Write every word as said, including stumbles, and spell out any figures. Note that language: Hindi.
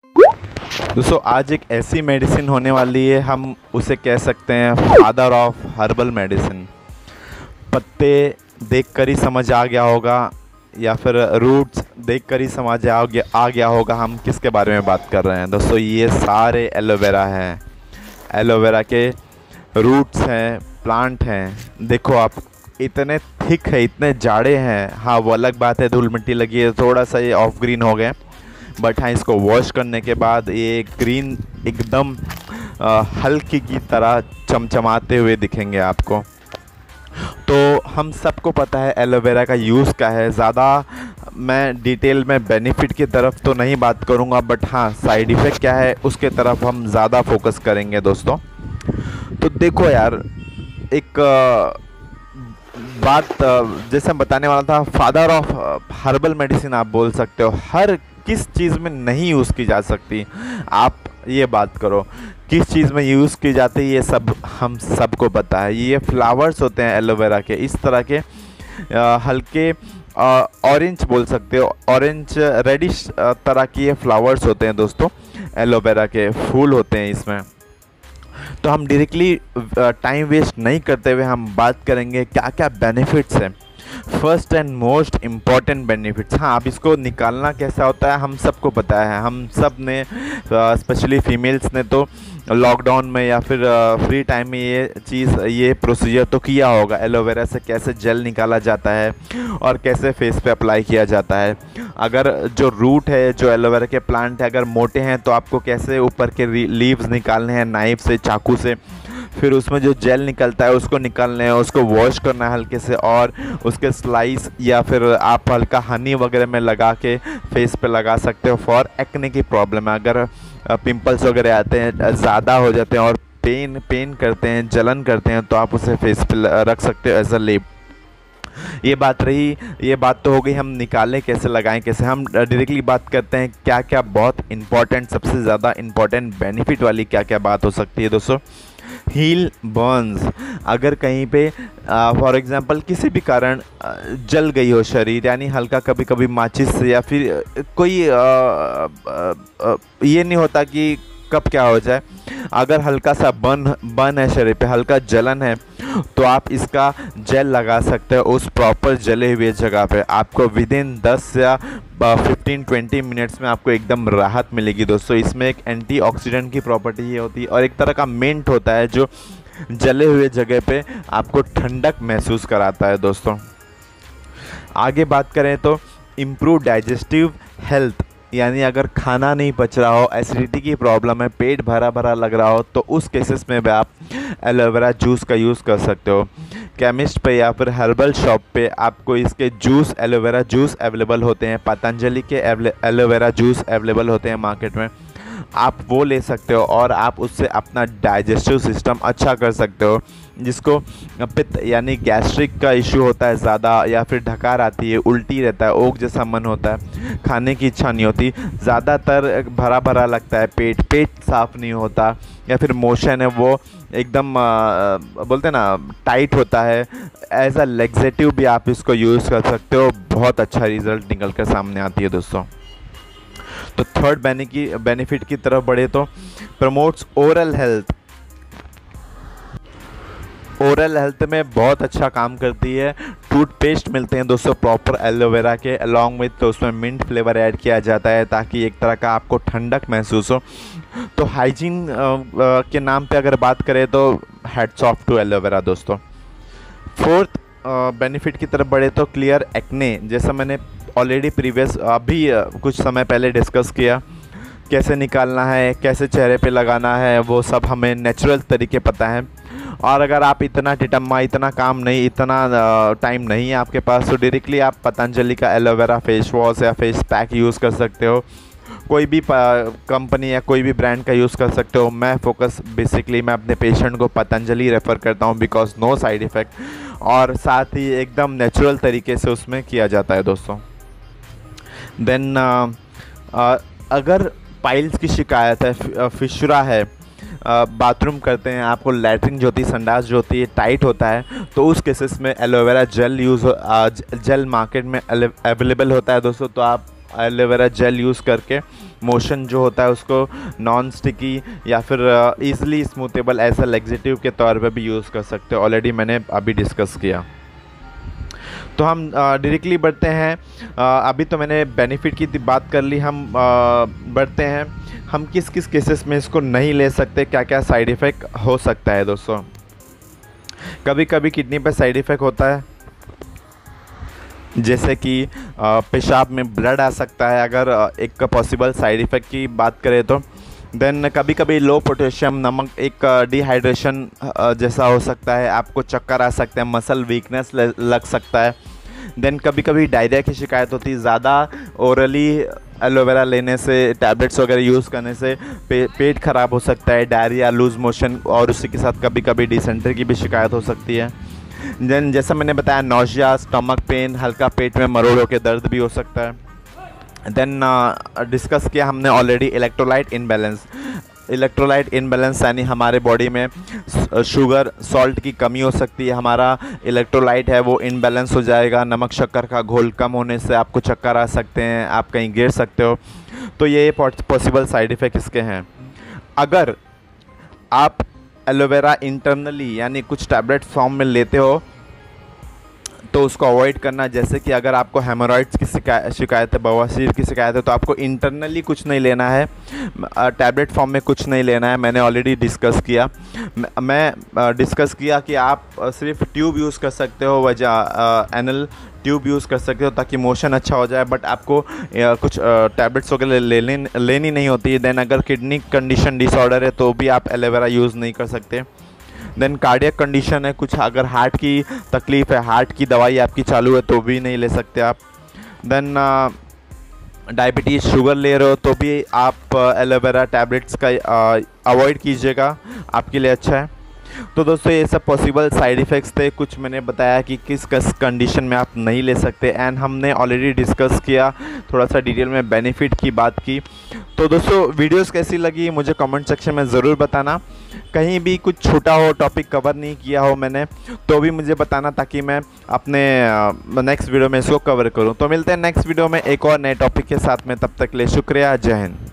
दोस्तों आज एक ऐसी मेडिसिन होने वाली है, हम उसे कह सकते हैं फादर ऑफ हर्बल मेडिसिन। पत्ते देखकर ही समझ आ गया होगा या फिर रूट्स देखकर ही समझ आ गया आ गया होगा हम किसके बारे में बात कर रहे हैं। दोस्तों ये सारे एलोवेरा हैं, एलोवेरा के रूट्स हैं, प्लांट हैं। देखो आप, इतने थिक है, इतने जाड़े हैं। हाँ वो अलग बात है, धूल मिट्टी लगी है, थोड़ा सा ये ऑफ ग्रीन हो गए, बट हाँ इसको वॉश करने के बाद ये ग्रीन एकदम हल्की की तरह चमचमाते हुए दिखेंगे आपको। तो हम सबको पता है एलोवेरा का यूज़ क्या है। ज़्यादा मैं डिटेल में बेनिफिट की तरफ तो नहीं बात करूँगा, बट हाँ साइड इफ़ेक्ट क्या है उसके तरफ हम ज़्यादा फोकस करेंगे दोस्तों। तो देखो यार, एक बात जैसे मैं बताने वाला था, फादर ऑफ हर्बल मेडिसिन आप बोल सकते हो। हर किस चीज़ में नहीं यूज़ की जा सकती, आप ये बात करो किस चीज़ में यूज़ की जाती है, ये सब हम सबको पता है। ये फ्लावर्स होते हैं एलोवेरा के, इस तरह के आ, हल्के ऑरेंज बोल सकते हो, ऑरेंज रेडिश तरह की ये फ्लावर्स होते हैं दोस्तों। एलोवेरा के फूल होते हैं इसमें। तो हम डायरेक्टली टाइम वेस्ट नहीं करते हुए हम बात करेंगे क्या क्या बेनिफिट्स हैं। First and most important benefits, हाँ अब इसको निकालना कैसा होता है हम सबको पता है। हम सब ने स्पेशली फीमेल्स ने तो लॉकडाउन में या फिर फ्री टाइम में ये चीज़ ये प्रोसीजर तो किया होगा। एलोवेरा से कैसे जेल निकाला जाता है और कैसे फेस पे अप्लाई किया जाता है। अगर जो रूट है, जो एलोवेरा के प्लांट है, अगर मोटे हैं तो आपको कैसे ऊपर के लीव्स निकालने हैं नाइफ से, चाकू से। फिर उसमें जो जेल निकलता है उसको निकालने है, उसको वॉश करना है हल्के से, और उसके स्लाइस या फिर आप हल्का हनी वगैरह में लगा के फेस पे लगा सकते हो फॉर एक्ने की प्रॉब्लम है। अगर पिंपल्स वगैरह आते हैं, ज़्यादा हो जाते हैं और पेन पेन करते हैं, जलन करते हैं, तो आप उसे फेस पे रख सकते हो एज अ लेप। ये बात रही, ये बात तो हो गई हम निकालें कैसे, लगाएं कैसे। हम डायरेक्टली बात करते हैं क्या क्या बहुत इंपॉर्टेंट, सबसे ज़्यादा इंपॉर्टेंट बेनिफिट वाली क्या क्या बात हो सकती है दोस्तों। हील बर्न्स, अगर कहीं पे फॉर एग्ज़ाम्पल किसी भी कारण आ, जल गई हो शरीर, यानी हल्का कभी कभी माचिस से या फिर कोई आ, आ, आ, ये नहीं होता कि कब क्या हो जाए। अगर हल्का सा बर्न बर्न है शरीर पे, हल्का जलन है, तो आप इसका जेल लगा सकते हो उस प्रॉपर जले हुए जगह पे। आपको विद इन दस या फिफ्टीन ट्वेंटी मिनट्स में आपको एकदम राहत मिलेगी दोस्तों। इसमें एक एंटीऑक्सीडेंट की प्रॉपर्टी ये होती है और एक तरह का मिंट होता है जो जले हुए जगह पे आपको ठंडक महसूस कराता है दोस्तों। आगे बात करें तो इम्प्रूव डाइजेस्टिव हेल्थ, यानी अगर खाना नहीं पच रहा हो, एसिडिटी की प्रॉब्लम है, पेट भरा भरा लग रहा हो, तो उस केसेस में भी आप एलोवेरा जूस का यूज़ कर सकते हो। केमिस्ट पे या फिर हर्बल शॉप पे आपको इसके जूस, एलोवेरा जूस अवेलेबल होते हैं। पतंजलि के एलोवेरा जूस अवेलेबल होते हैं मार्केट में, आप वो ले सकते हो और आप उससे अपना डाइजेस्टिव सिस्टम अच्छा कर सकते हो। जिसको पित्त यानी गैस्ट्रिक का इशू होता है ज़्यादा, या फिर ढकार आती है, उल्टी रहता है, ओक जैसा मन होता है, खाने की इच्छा नहीं होती, ज़्यादातर भरा भरा लगता है पेट, पेट साफ़ नहीं होता, या फिर मोशन है वो एकदम बोलते हैं ना टाइट होता है, एज अ लेग्जेटिव भी आप इसको यूज़ कर सकते हो। बहुत अच्छा रिज़ल्ट निकल कर सामने आती है दोस्तों। तो थर्ड बेनिफिट की तरफ बढ़े तो promotes oral health. Oral health में बहुत अच्छा काम करती है। टूथपेस्ट मिलते हैं दोस्तों प्रॉपर एलोवेरा के, अलॉन्ग विथ तो उसमें मिंट फ्लेवर ऐड किया जाता है ताकि एक तरह का आपको ठंडक महसूस हो। तो हाइजीन के नाम पे अगर बात करें तो हैट्स ऑफ टू एलोवेरा दोस्तों। फोर्थ बेनिफिट की तरफ बढ़े तो क्लियर एक्ने, जैसा मैंने ऑलरेडी प्रीवियस अभी कुछ समय पहले डिस्कस किया, कैसे निकालना है, कैसे चेहरे पे लगाना है, वो सब हमें नेचुरल तरीके पता है। और अगर आप इतना टिटम्मा, इतना काम नहीं, इतना टाइम नहीं है आपके पास, तो डायरेक्टली आप पतंजलि का एलोवेरा फेस वॉश या फेस पैक यूज़ कर सकते हो। कोई भी कंपनी या कोई भी ब्रांड का यूज़ कर सकते हो। मैं फोकस बेसिकली मैं अपने पेशेंट को पतंजलि रेफ़र करता हूँ, बिकॉज नो साइड इफ़ेक्ट, और साथ ही एकदम नेचुरल तरीके से उसमें किया जाता है दोस्तों। देन अगर पाइल्स की शिकायत है, फिशरा है, बाथरूम करते हैं, आपको लैट्रिन जो होती है, संडास जो होती है टाइट होता है, तो उस केसेस में aloe vera gel use gel market में अवेलेबल होता है दोस्तों। तो आप एलोवेरा जेल यूज़ करके मोशन जो होता है उसको नॉन स्टिकी या फिर easily smoothable as a laxative के तौर पे भी यूज़ कर सकते हो। ऑलरेडी मैंने अभी डिस्कस किया। तो हम डायरेक्टली बढ़ते हैं। आ, अभी तो मैंने बेनिफिट की बात कर ली, हम आ, बढ़ते हैं हम किस किस केसेस में इसको नहीं ले सकते, क्या क्या साइड इफ़ेक्ट हो सकता है दोस्तों। कभी कभी किडनी पे साइड इफ़ेक्ट होता है, जैसे कि पेशाब में ब्लड आ सकता है, अगर एक पॉसिबल साइड इफ़ेक्ट की बात करें तो। देन कभी कभी लो पोटेशियम नमक एक डिहाइड्रेशन जैसा हो सकता है, आपको चक्कर आ सकते हैं, मसल वीकनेस लग सकता है। देन कभी कभी डायरिया की शिकायत होती है, ज़्यादा ओरली एलोवेरा लेने से, टैबलेट्स वगैरह यूज़ करने से पे, पेट ख़राब हो सकता है, डायरिया, लूज़ मोशन, और उसी के साथ कभी कभी डिसेंट्री की भी शिकायत हो सकती है। देन जैसा मैंने बताया नौशिया, स्टमक पेन, हल्का पेट में मरोड़ों के दर्द भी हो सकता है। देन डिस्कस uh, किया हमने already electrolyte imbalance. Electrolyte imbalance यानी हमारे बॉडी में शुगर, सॉल्ट की कमी हो सकती है, हमारा इलेक्ट्रोलाइट है वो इनबैलेंस हो जाएगा, नमक शक्कर का घोल कम होने से आपको चक्कर आ सकते हैं, आप कहीं गिर सकते हो। तो ये पॉसिबल साइड इफ़ेक्ट इसके हैं। अगर आप एलोवेरा इंटरनली यानी कुछ टैबलेट फॉर्म में लेते हो तो उसको अवॉइड करना। जैसे कि अगर आपको हेमोरॉइड्स की शिकायत है, बवासीर की शिकायत है, तो आपको इंटरनली कुछ नहीं लेना है, टैबलेट फॉर्म में कुछ नहीं लेना है। मैंने ऑलरेडी डिस्कस किया मैं डिस्कस किया कि आप सिर्फ ट्यूब यूज़ कर सकते हो, वजह एनल ट्यूब यूज़ कर सकते हो ताकि मोशन अच्छा हो जाए, बट आपको कुछ टैबलेट्स वगैरह लेनी लेनी नहीं होती है। देन अगर किडनी कंडीशन डिसऑर्डर है तो भी आप एलोवेरा यूज़ नहीं कर सकते। देन कार्डियक कंडीशन है कुछ, अगर हार्ट की तकलीफ़ है, हार्ट की दवाई आपकी चालू है तो भी नहीं ले सकते आप। देन डायबिटीज़, शुगर ले रहे हो तो भी आप एलोवेरा टैबलेट्स का अवॉइड कीजिएगा, आपके लिए अच्छा है। तो दोस्तों ये सब पॉसिबल साइड इफ़ेक्ट्स थे, कुछ मैंने बताया कि किस किस कंडीशन में आप नहीं ले सकते, एंड हमने ऑलरेडी डिस्कस किया थोड़ा सा डिटेल में बेनिफिट की बात की। तो दोस्तों वीडियोस कैसी लगी मुझे कमेंट सेक्शन में ज़रूर बताना। कहीं भी कुछ छोटा हो, टॉपिक कवर नहीं किया हो मैंने, तो भी मुझे बताना ताकि मैं अपने नेक्स्ट वीडियो में इसको कवर करूँ। तो मिलते हैं नेक्स्ट वीडियो में एक और नए टॉपिक के साथ में, तब तक के लिए शुक्रिया, जय हिंद।